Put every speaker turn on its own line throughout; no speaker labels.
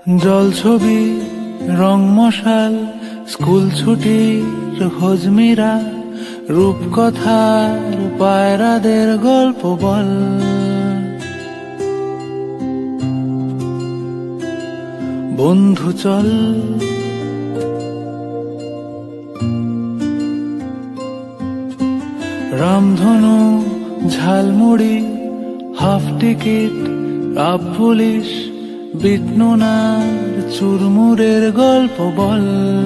জলছবি রং মশাল স্কুল ছুটির হজমিরা রূপকথার পায়রাদের গল্প বল। বন্ধু চল রামধনু jhalmuri half ticket up police বিটনুনার চুরমুরের গল্প বল।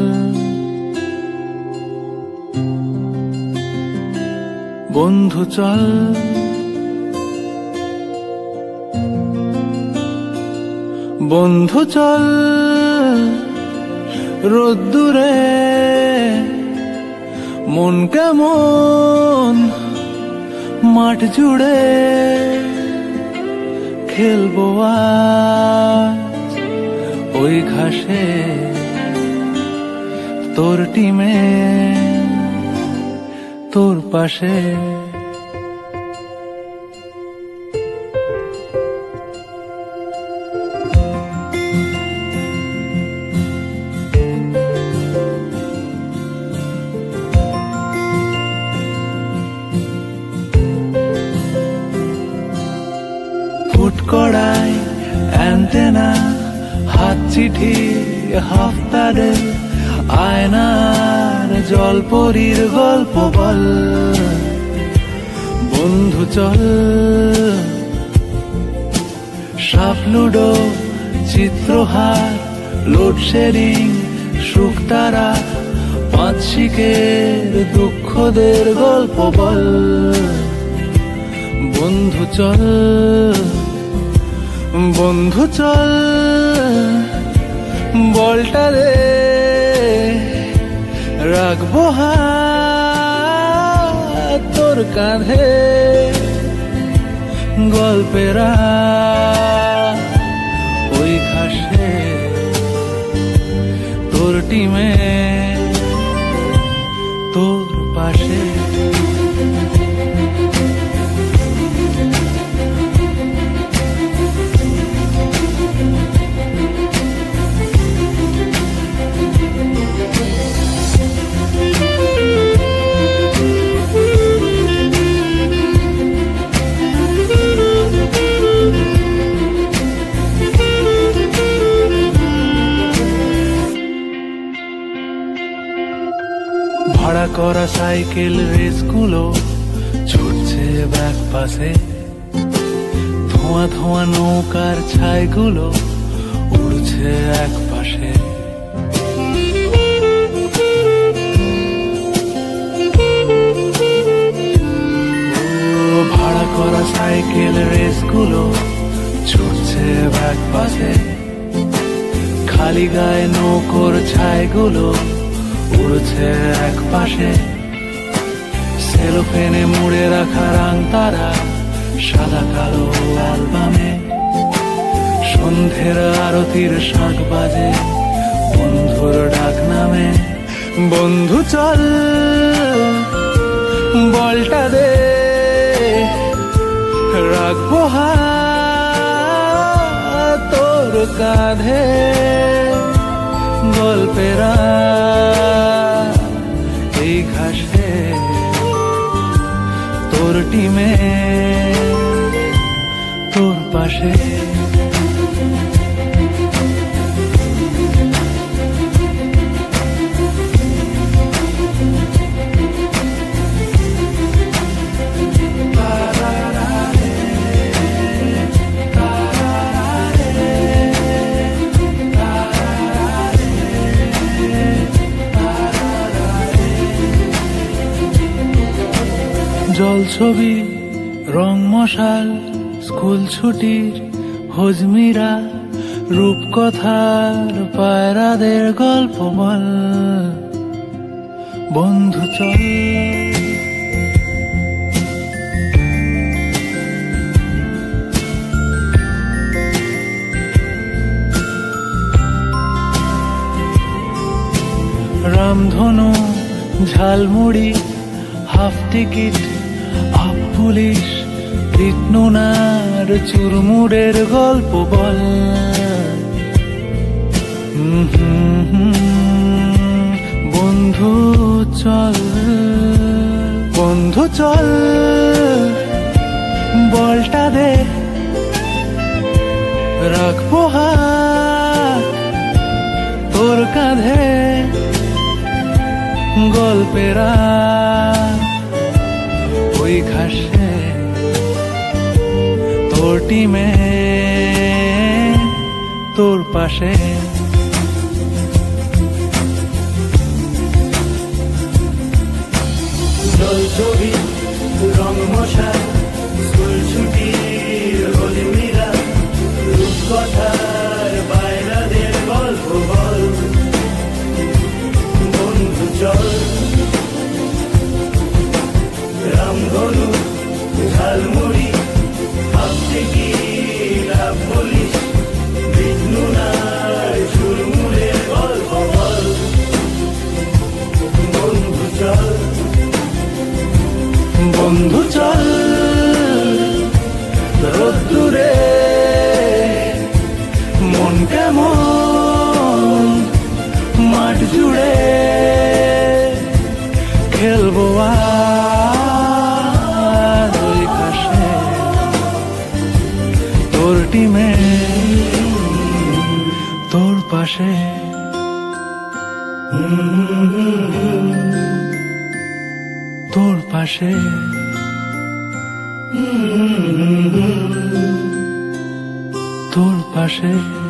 বন্ধু চল বন্ধু চল রোদ্দুরে মন কেমন মাঠ জুড়ে খেলবো আজ ওই ঘাসে তোর টিমে তোর পাশে। ফুটকড়াই অ্যান্টেনা হাত চিঠি হাফ প্যাডেল আয়নার জলপরীর গল্প বল। বন্ধু চল সাপ লুডো চিত্রহার লোডশেডিং শুকতারা পাঁচ শিকের দুঃখদের গল্প বল। বন্ধু চল বন্ধু চল বলটা দে রাখবো হাত তোর কাঁধে গল্পেরা ওই ঘাসে তোর টিমে তোর পাশে। ভাড়া করা সাইকেল রেসগুলো ছুটছে ব্যাক পাশে, ধোঁয়া ধোঁয়া নৌকার ছাইগুলো উড়ছে এক পাশে। ভাড়া করা সাইকেল রেসগুলো ছুটছে ব্যাক পাশে, খালি গায়ে নৌকোর ছাইগুলো উড়ছে এক পাশে। সেলোফেনে মুড়ে রাখা রাং তারা সাদা কালো অ্যালবামে, সন্ধ্যের আরতির শাঁখ বাজে বন্ধুর ডাক নামে। বন্ধু চল বলটা দে রাখবো হাত তোর কাঁধে গল্পেরা এই ঘাসে তোর টিমে তোর পাশে। জলছবি রং মশাল স্কুল ছুটির হজমিরা রূপকথার পায়রাদের গল্প বল। বন্ধু চল রামধনু jhalmuri half ticket up police বিটনুনার চুরমুরের গল্প বল। বন্ধু চল, বন্ধু চল, বলটা দে, রাখবো হাত তোর কাঁধে, গল্পেরা ওই ঘাসে তোর টিমে তোর পাশে।
ছবি রং মশাই, স্কুল ছুটির হোলি মিলা, রূপকথার বাইরাদের গল্প বল, বন্ধু চল, রামধনু ঝালমুড়ি, ভাবতে কি লাভ বলিস, বিষ্ণু নার চুলমুলের গল্প বল, বন্ধু চল,
বন্ধু চল, রোদ্দুরে মন কেমন মাঠ জুড়ে, খেলবো আর ওই ঘাসে তোর টিমে তোর পাশে। তোর পাশে, তোর পাশে।